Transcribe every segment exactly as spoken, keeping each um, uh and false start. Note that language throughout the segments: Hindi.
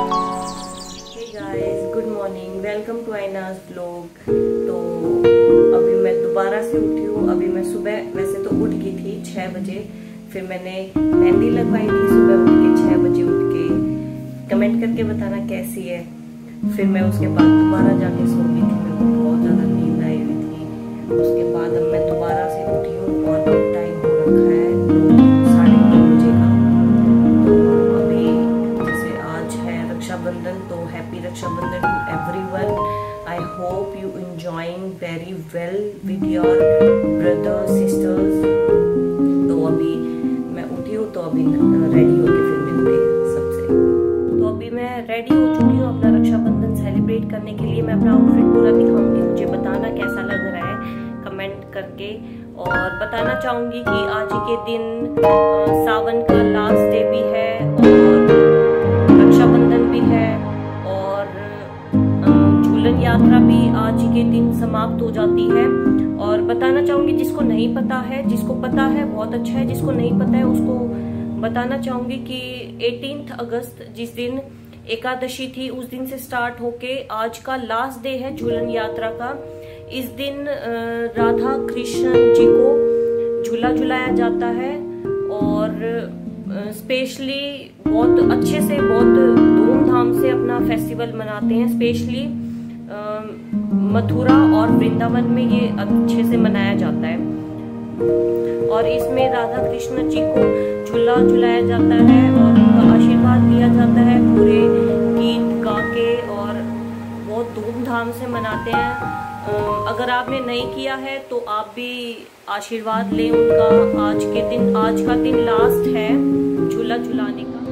गुड मॉर्निंग, वेलकम टू आइनाज ब्लॉग। तो अभी मैं दोबारा से उठी हूँ। अभी मैं सुबह वैसे तो उठ गई थी छह बजे, फिर मैंने मेहंदी लगवाई थी सुबह उठ के छह बजे उठ के। कमेंट करके बताना कैसी है। फिर मैं उसके बाद दोबारा जाके सो गई थी, मेरे को बहुत ज़्यादा नींद आई हुई थी। उसके बाद अब मैं दोबारा से उठी हूँ और अब टाइम हो रखा है नौ साढ़े नौ बजे का। तो अभी जैसे आज है रक्षाबंधन, तो happy Raksha Bandhan to everyone. I hope you enjoying very well with your brothers sisters. तो अभी मैं उठी हूँ, तो अभी रेडी होके फिर मिलते हैं सबसे। तो अभी मैं रेडी हो चुकी हूँ अपना रक्षाबंधन सेलिब्रेट करने के लिए। मैं अपना आउटफिट पूरा दिखाऊंगी, मुझे बताना कैसा लग रहा है कमेंट करके। और बताना चाहूंगी कि आज के दिन सावन का लास्ट डे भी है और रक्षाबंधन भी है और झूलन यात्रा भी आज के दिन समाप्त हो जाती है। और बताना चाहूंगी जिसको नहीं पता है, जिसको पता है बहुत अच्छा है, जिसको नहीं पता है उसको बताना चाहूंगी कि अठारह अगस्त जिस दिन एकादशी थी उस दिन से स्टार्ट होके आज का लास्ट डे है झूलन यात्रा का। इस दिन राधा कृष्ण जी को झूला झुलाया जाता है और स्पेशली बहुत अच्छे से बहुत धूमधाम से अपना फेस्टिवल मनाते हैं। स्पेशली मथुरा और वृंदावन में ये अच्छे से मनाया जाता है और इसमें राधा कृष्ण जी को झूला झुलाया जाता है और उनका आशीर्वाद लिया जाता है पूरे गीत गा के और बहुत धूमधाम से मनाते हैं। अगर आपने नहीं किया है तो आप भी आशीर्वाद लें उनका। आज के दिन आज का दिन लास्ट है झूला झुलाने का।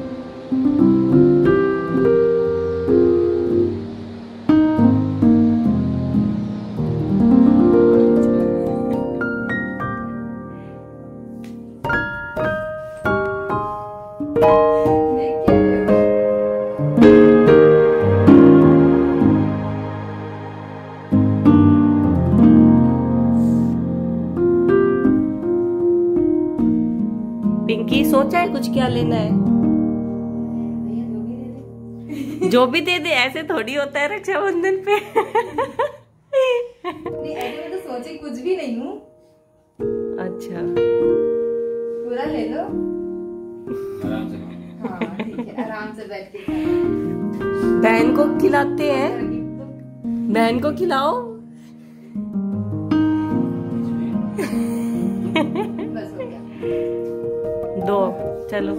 पिंकी सोचा है कुछ क्या लेना है? जो भी दे दे, ऐसे थोड़ी होता है रक्षाबंधन पे। नहीं, ऐसे में तो सोचे कुछ भी नहीं हूँ। अच्छा, पूरा ले लो। आराम से। हाँ ठीक है, आराम से बैठ के। बहन को खिलाते हैं, बहन को खिलाओ। बस हो गया। दो, चलो।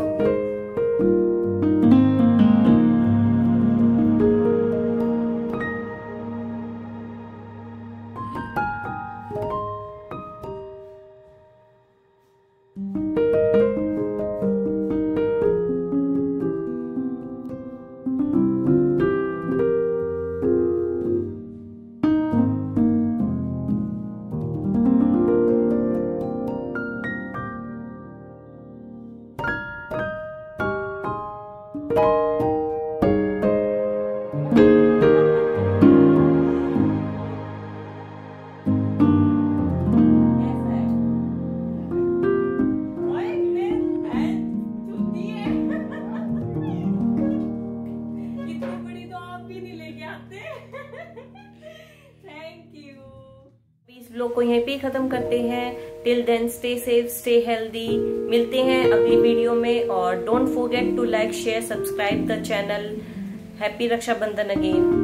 इस ब्लॉग को यहीं पे खत्म करते हैं। Till then stay safe, stay healthy. मिलते हैं अगली वीडियो में और don't forget to like share subscribe the channel. Happy Raksha Bandhan again.